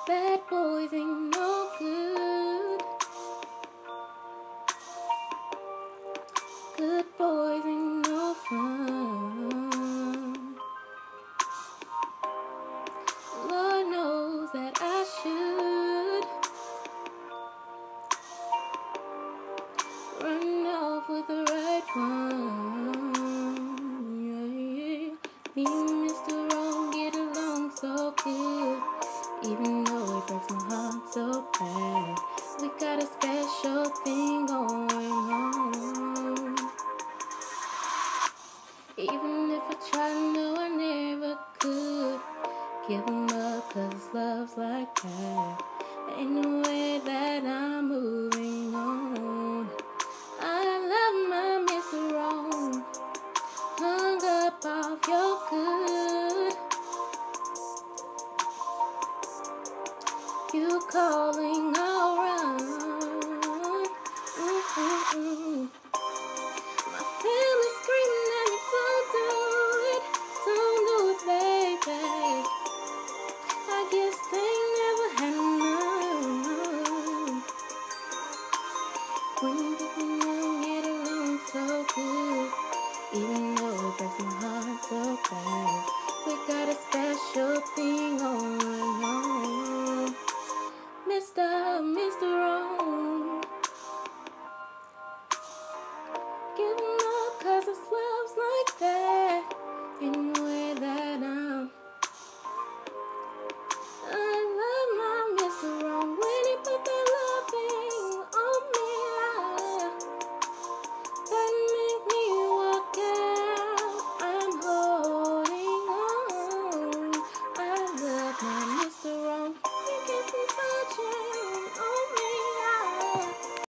Bad boys ain't no good. Good boys ain't no fun. Lord knows that I should run off with the right one. Me and Mr. Wrong get along so good, even though it breaks my heart so bad. We got a special thing going on. Even if I try, no, I never could give him up, 'cause love's like that. Ain't no way that I'm moving on. I love my Mr. Wrong, hung up off your good. You calling, I'll run. My family screaming at me, don't do it, baby. I guess they never had enough. When people don't get along so good, even though it breaks my heart so bad, we got a special thing going on. Mr. Wrong, give him up, 'cause this love's like that. In the way that I love my Mr. Wrong. When he put that loving on me, that make me walk out. I'm holding on. I love my